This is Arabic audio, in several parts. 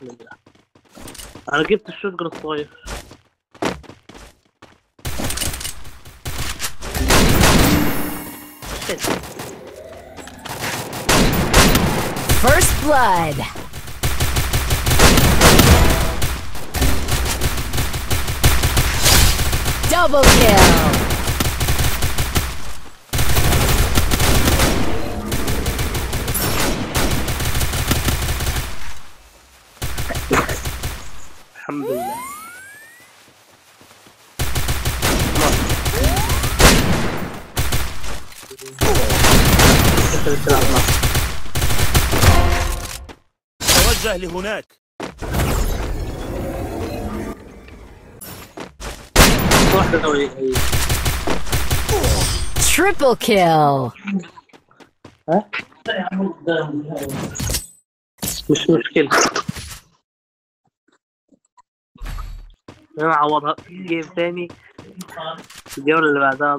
بسم الله. انا جبت الشوتجن الصغير. First blood. Double kill. الحمد لله. توجه لهناك. Triple kill. ها؟ مش مشكلة. انا اعوضها جيم تاني. الجولة اللي بعدها.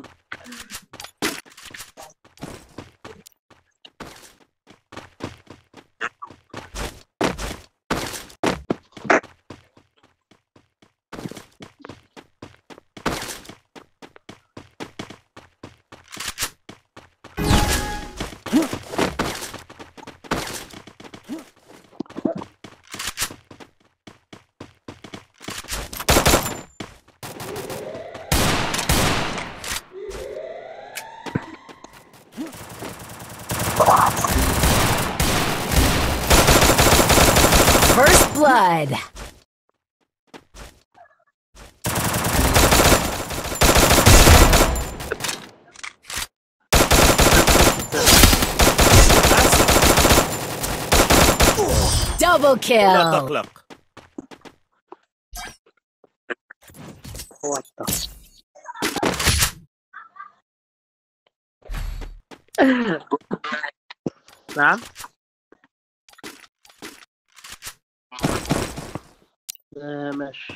First blood. Double لا kill. تقلق. نعم. ماشي.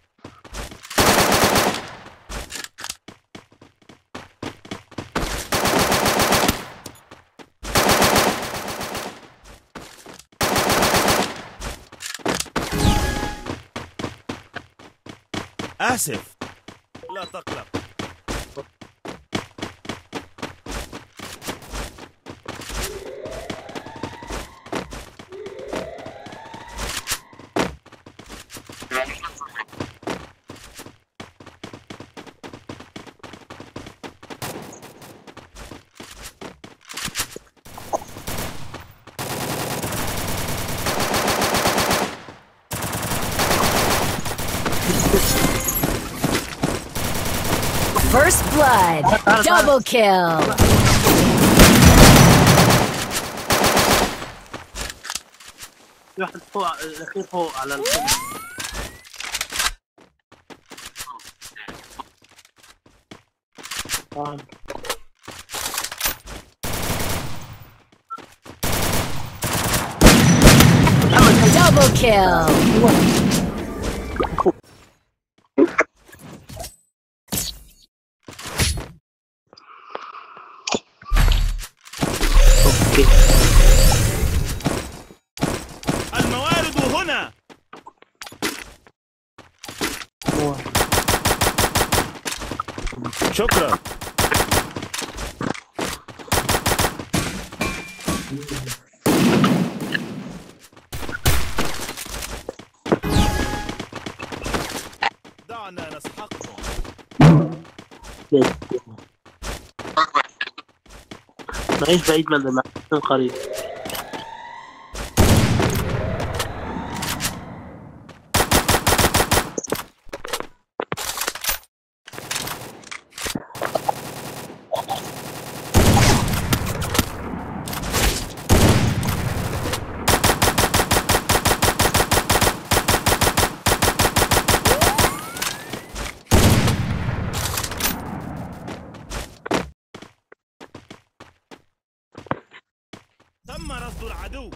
آسف. لا تقلق. First blood. Double kill. في واحد فوق الأخير فوق على القمة. Double kill. الموارد هنا. شكرا. دعنا نسحقهم. نعيش بعيد من المكان قريب. تم رصد العدو.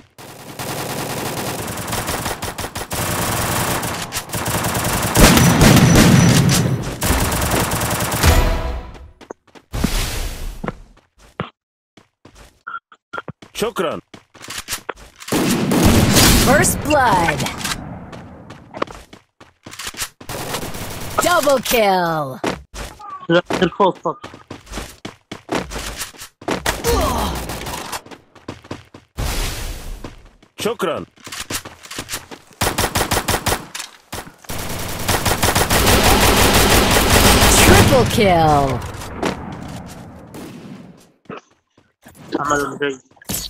شكرا. First blood. Double kill. الفوق السطح. شكرا. Triple kill. عمل جيد.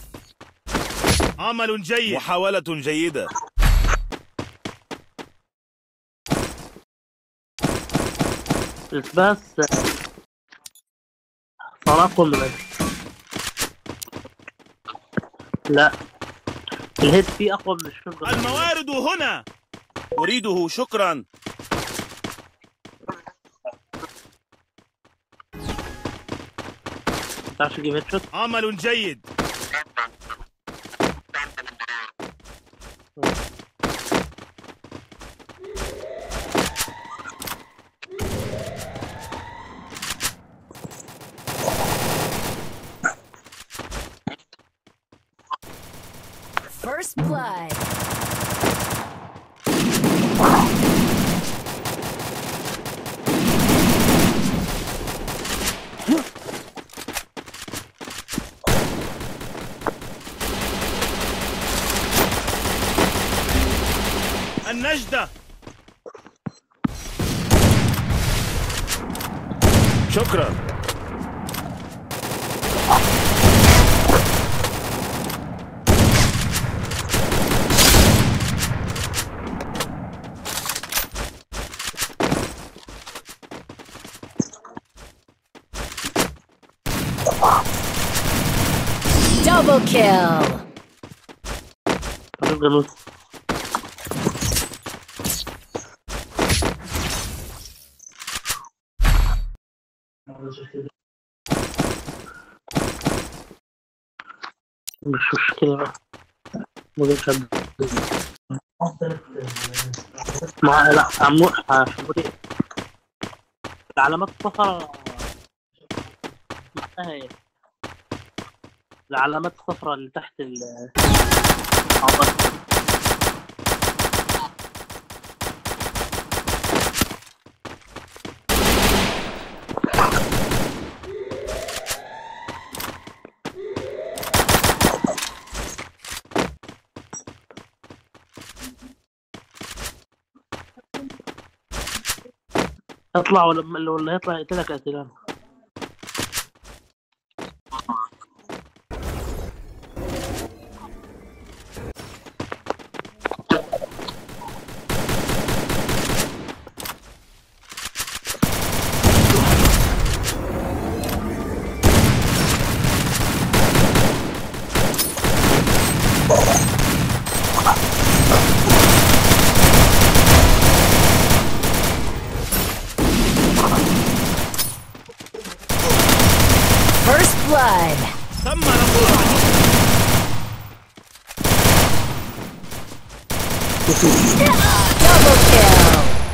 عمل جيد. محاولة جيدة. بس صار أقوى من لا الهيد فيه أقوى من الشوت. الموارد هنا. أريده. شكرا. تعرف تجيب هيد شوت؟ عمل جيد. First blood. النجدة. شكرا. Double kill. مش مشكلة بقى. لا حمودي العلامات الصفراء معناها ايه؟ العلامات الصفراء اللي تحت العضلات. اطلع ولا يطلع يقتلك قتلان. First blood. تم نقول العدو. Double kill.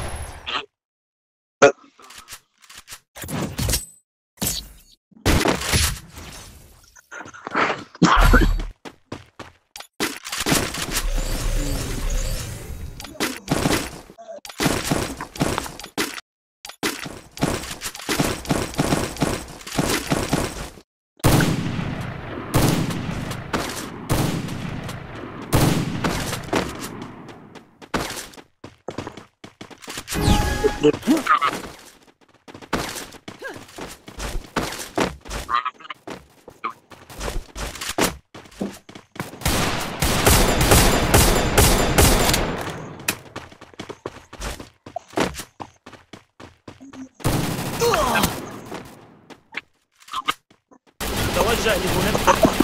توجه لهناك.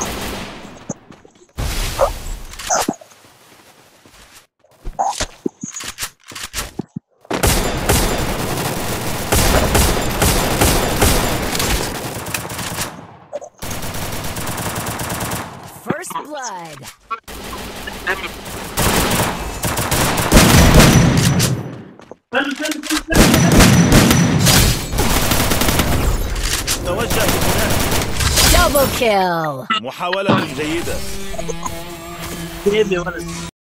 First blood. توجه لهناك. Double kill. محاولة جيدة. جيب يا ولد.